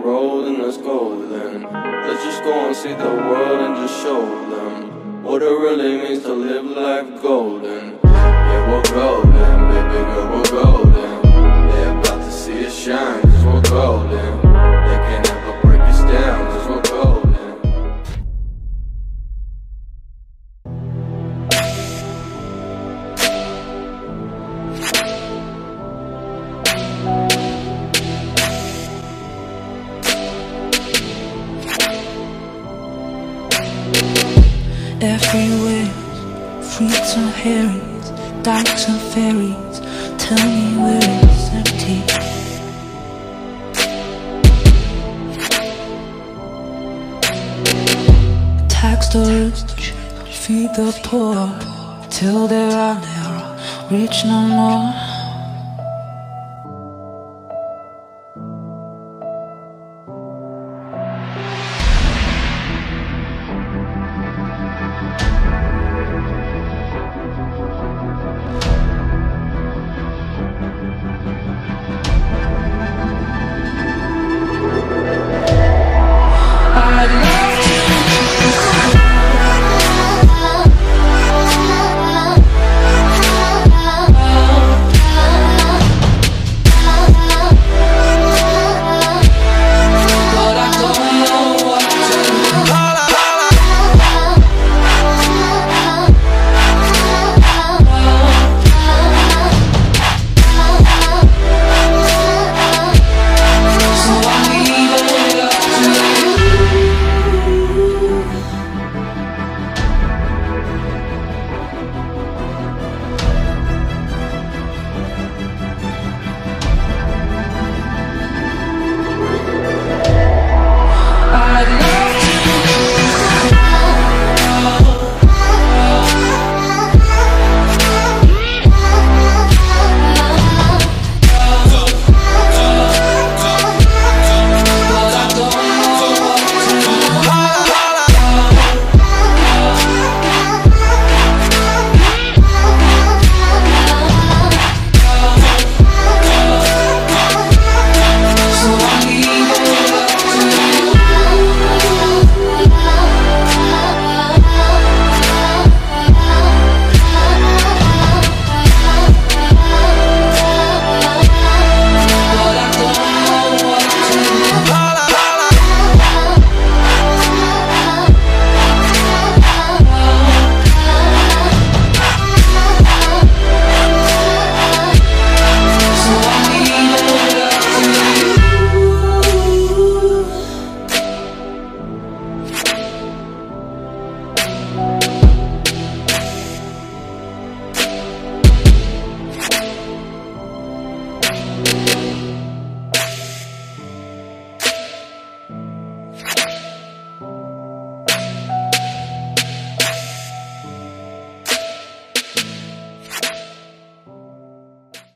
road and let's go then. Let's just go and see the world and just show them what it really means to live life golden. Yeah, we're golden, baby girl, we're golden. They're about to see us shine, cause we're golden. They can't ever break us down, cause we're golden. Everywhere, fruits and herrings, dykes and ferries. Tell me where it's empty. Tax the rich, feed the poor, till there are rich no more.